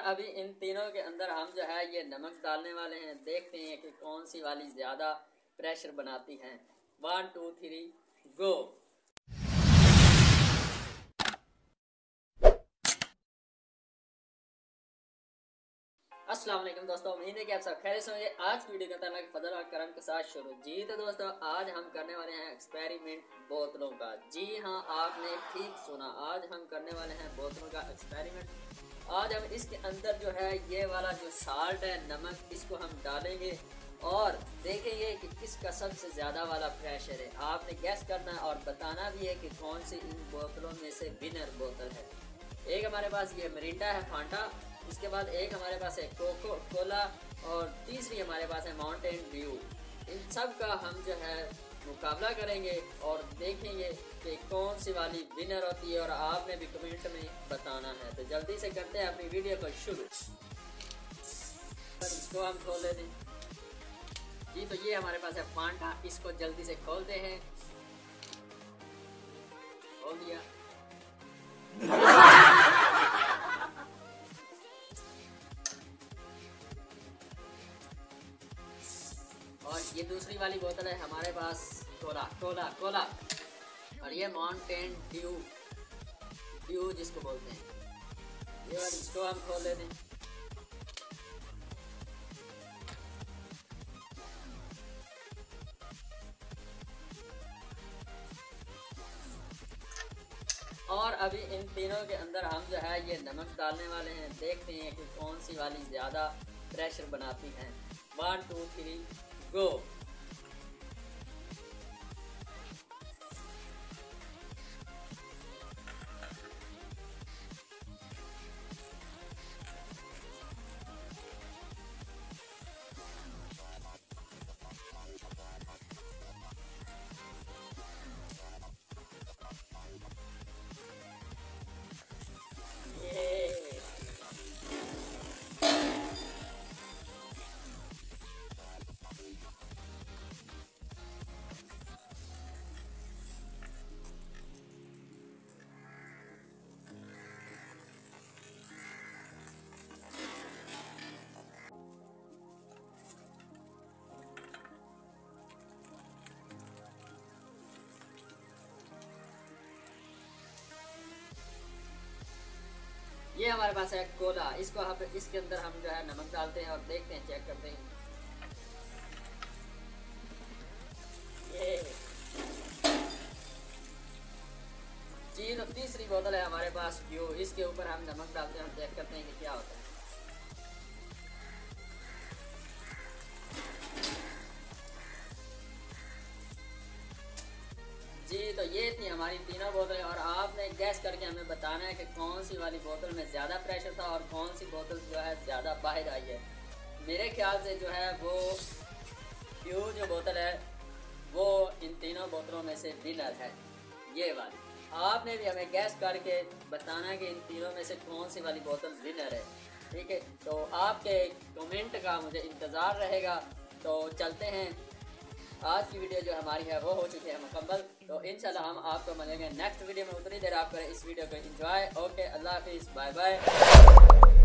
अभी इन तीनों के अंदर हम जो है ये नमक डालने वाले हैं। देखते हैं कि कौन सी वाली ज़्यादा प्रेशर बनाती हैं। 1 2 3 गो। अस्सलाम वालेकुम दोस्तों, उम्मीद है कि आप सब खैरियत से होंगे। आज की वीडियो का तल्लुक फजल और करम के साथ शुरू। जी तो दोस्तों, आज हम करने वाले हैं एक्सपेरिमेंट बोतलों का। जी हाँ, आपने ठीक सुना, आज हम करने वाले हैं बोतलों का एक्सपेरिमेंट। आज हम इसके अंदर जो है ये वाला जो साल्ट है, नमक, इसको हम डालेंगे और देखेंगे कि किसका सबसे ज़्यादा वाला प्रेशर है। आपने गैस करना है और बताना भी है कि कौन सी इन बोतलों में से विनर बोतल है। एक हमारे पास ये मिरिंडा है, फांटा। इसके बाद एक हमारे पास है कोको कोला और तीसरी हमारे पास है माउंटेन ड्यू। इन सब का हम जो है मुकाबला करेंगे और देखेंगे कि कौन सी वाली विनर होती है और आपने भी कमेंट में बताना है। तो जल्दी से करते हैं अपनी वीडियो को शुरू। इसको हम खोल लेते हैं। जी तो ये हमारे पास है फांटा, इसको जल्दी से खोलते हैं। खोल दिया। और ये दूसरी वाली बोतल है हमारे पास कोला कोला कोला और ये माउंटेन ड्यू ड्यू जिसको बोलते हैं। ये वाली इसको हम खोल लेते हैं। और अभी इन तीनों के अंदर हम जो है ये नमक डालने वाले हैं। देखते हैं कि कौन सी वाली ज़्यादा प्रेशर बनाती हैं। 1 2 3 गो। ये हमारे पास है कोला। इसको हम इसके अंदर हम जो है नमक डालते हैं और देखते हैं, चेक करते हैं। ये जी तो तीसरी बोतल है हमारे पास ड्यू। इसके ऊपर हम नमक डालते हैं और चेक करते हैं कि क्या होता है। जी तो ये थी हमारी तीनों बोतलें और आपने गैस करके हमें बताना है कि कौन सी वाली बोतल में ज़्यादा प्रेशर था और कौन सी बोतल जो है ज़्यादा बाहर आई है। मेरे ख्याल से जो है वो ड्यू जो बोतल है वो इन तीनों बोतलों में से विनर है, ये वाली। आपने भी हमें गैस करके बताना है कि इन तीनों में से कौन सी वाली बोतल विनर है, ठीक है। तो आपके कमेंट का मुझे इंतज़ार रहेगा। तो चलते हैं, आज की वीडियो जो हमारी है वो हो चुकी है मुकम्मल। तो इंशाल्लाह हम आपको मिलेंगे नेक्स्ट वीडियो में। उतनी देर आप करें इस वीडियो को एंजॉय। ओके, अल्लाह हाफिज़, बाय बाय।